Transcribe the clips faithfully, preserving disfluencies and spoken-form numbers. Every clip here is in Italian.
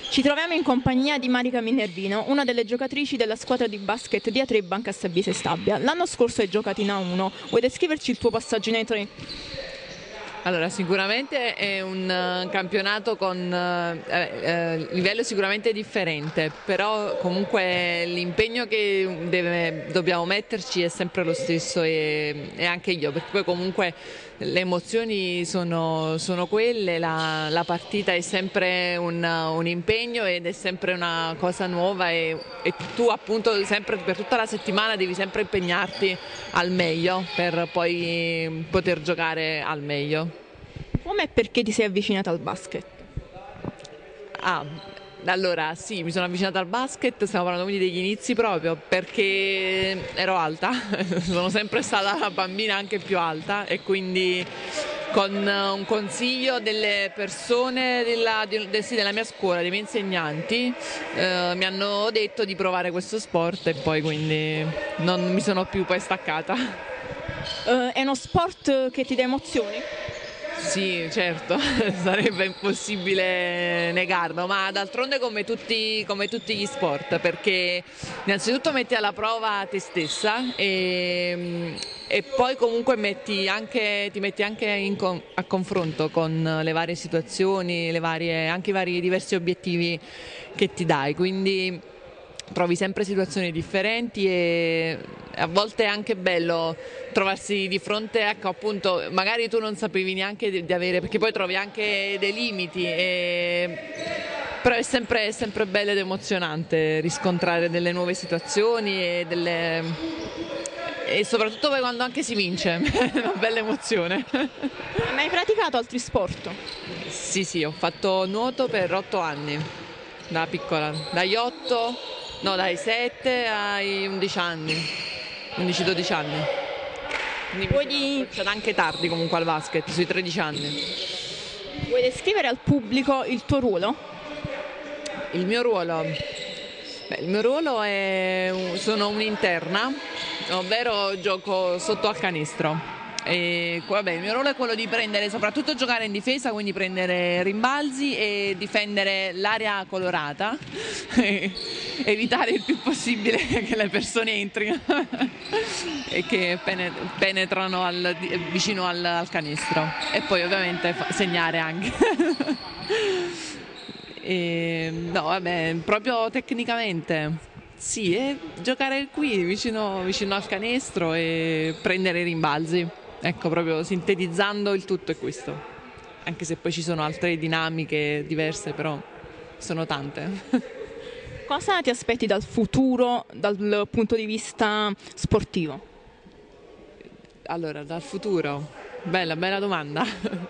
Ci troviamo in compagnia di Marica Minervino, una delle giocatrici della squadra di basket di A tre Banca Sabbiese Stabia. L'anno scorso hai giocato in A uno, vuoi descriverci il tuo passaggio in A tre? Allora, sicuramente è un uh, campionato con uh, eh, livello sicuramente differente, però comunque l'impegno che deve, dobbiamo metterci è sempre lo stesso e, e anche io, perché poi comunque le emozioni sono, sono quelle, la, la partita è sempre un, un impegno ed è sempre una cosa nuova e, e tu appunto sempre per tutta la settimana devi sempre impegnarti al meglio per poi poter giocare al meglio. Come e perché ti sei avvicinata al basket? Ah, allora sì, mi sono avvicinata al basket, stiamo parlando quindi degli inizi proprio, perché ero alta, sono sempre stata la bambina anche più alta e quindi con un consiglio delle persone della, del, sì, della mia scuola, dei miei insegnanti, eh, mi hanno detto di provare questo sport e poi quindi non mi sono più poi staccata. Uh, è uno sport che ti dà emozioni? Sì, certo, sarebbe impossibile negarlo, ma d'altronde come tutti, come tutti gli sport, perché innanzitutto metti alla prova te stessa e, e poi comunque metti anche, ti metti anche in, a confronto con le varie situazioni, le varie, anche i vari diversi obiettivi che ti dai, quindi trovi sempre situazioni differenti e a volte è anche bello trovarsi di fronte, ecco appunto, magari tu non sapevi neanche di, di avere, perché poi trovi anche dei limiti, e, però è sempre, è sempre bello ed emozionante riscontrare delle nuove situazioni e, delle, e soprattutto poi quando anche si vince, è una bella emozione. Hai mai praticato altri sport? Sì, sì, ho fatto nuoto per otto anni, da piccola, dagli otto... No, dai sette ai undici anni, undici dodici anni. Quindi mi sono approcciata anche tardi comunque al basket, sui tredici anni. Vuoi descrivere al pubblico il tuo ruolo? Il mio ruolo? Beh, il mio ruolo è, sono un'interna, ovvero gioco sotto al canestro. E, vabbè, il mio ruolo è quello di prendere, soprattutto giocare in difesa, quindi prendere rimbalzi e difendere l'area colorata, e evitare il più possibile che le persone entrino e che penetrano al, vicino al, al canestro, e poi ovviamente segnare anche. E, no, vabbè, proprio tecnicamente sì, e giocare qui vicino, vicino al canestro e prendere i rimbalzi. Ecco, proprio sintetizzando il tutto è questo, anche se poi ci sono altre dinamiche diverse, però sono tante. Cosa ti aspetti dal futuro dal punto di vista sportivo? Allora, dal futuro, bella, bella domanda.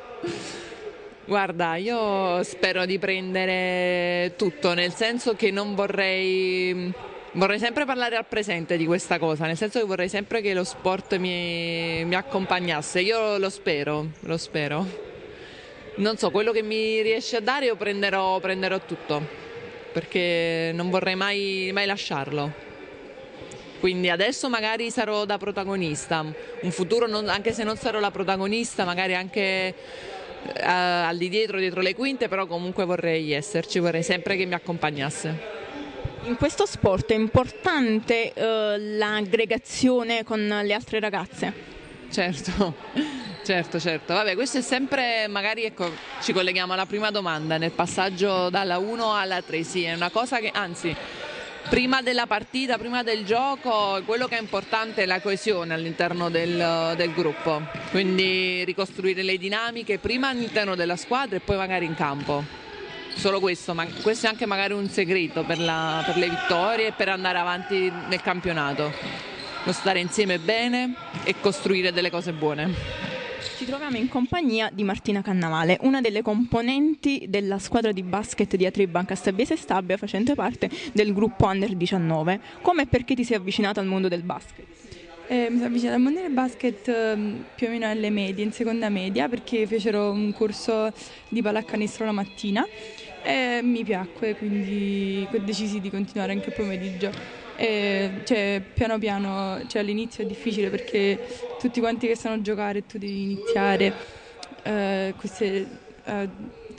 Guarda, io spero di prendere tutto, nel senso che non vorrei... Vorrei sempre parlare al presente di questa cosa, nel senso che vorrei sempre che lo sport mi, mi accompagnasse. Io lo spero, lo spero. Non so, quello che mi riesce a dare io prenderò, prenderò tutto, perché non vorrei mai, mai lasciarlo. Quindi adesso magari sarò da protagonista, un futuro non, anche se non sarò la protagonista, magari anche eh, al di dietro, dietro le quinte, però comunque vorrei esserci, vorrei sempre che mi accompagnasse. In questo sport è importante eh, l'aggregazione con le altre ragazze? Certo, certo, certo. Vabbè, questo è sempre, magari ecco, ci colleghiamo alla prima domanda, nel passaggio dalla uno alla tre, sì, è una cosa che, anzi, prima della partita, prima del gioco, quello che è importante è la coesione all'interno del, del gruppo, quindi ricostruire le dinamiche prima all'interno della squadra e poi magari in campo. Solo questo, ma questo è anche magari un segreto per, la, per le vittorie e per andare avanti nel campionato, lo stare insieme bene e costruire delle cose buone. Ci troviamo in compagnia di Martina Cannavale, una delle componenti della squadra di basket di A tre Banca Sabbiese Stabia, facente parte del gruppo Under diciannove. Come e perché ti sei avvicinata al mondo del basket? Eh, mi sono avvicinata al mondo del basket eh, più o meno alle medie, in seconda media, perché fecero un corso di pallacanestro la mattina e mi piacque, quindi decisi di continuare anche il pomeriggio. E, cioè, piano piano, cioè, all'inizio è difficile perché tutti quanti che sanno giocare e tu devi iniziare, eh, queste, eh,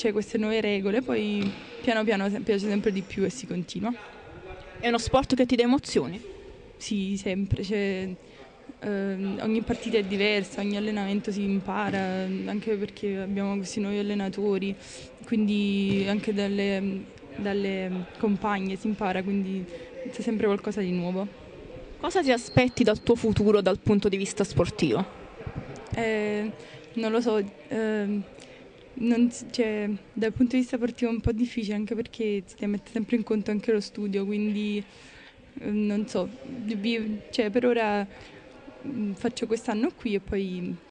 c'è queste nuove regole, poi piano piano se- piace sempre di più e si continua. È uno sport che ti dà emozioni? Sì, sempre, cioè, ehm, ogni partita è diversa, ogni allenamento si impara, anche perché abbiamo questi nuovi allenatori, quindi anche dalle, dalle compagne si impara, quindi c'è sempre qualcosa di nuovo. Cosa ti aspetti dal tuo futuro dal punto di vista sportivo? Eh, non lo so, ehm, non si- cioè, dal punto di vista sportivo è un po' difficile anche perché si deve mettere sempre in conto anche lo studio, quindi ehm, non so, vi- cioè, per ora mm, faccio quest'anno qui e poi